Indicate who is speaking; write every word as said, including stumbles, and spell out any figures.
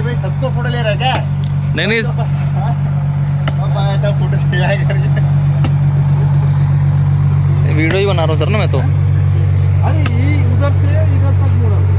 Speaker 1: भाई सबको फोटो ले रहा है क्या?
Speaker 2: नहीं नहीं
Speaker 1: अब आया था फोटो ले आया करके।
Speaker 2: वीडियो ही बना रहा हूँ सर ना मैं तो।
Speaker 3: अरे ये उधर से इधर तक मोड़ा